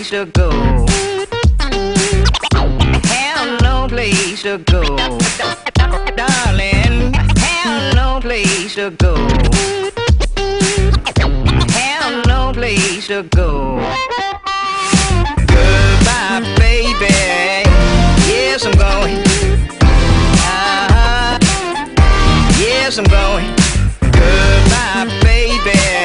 place to go. Have no place to go. Darling, have no place to go. Have no place to go. Goodbye, baby. Yes, I'm going. Yes, I'm going. Goodbye, baby.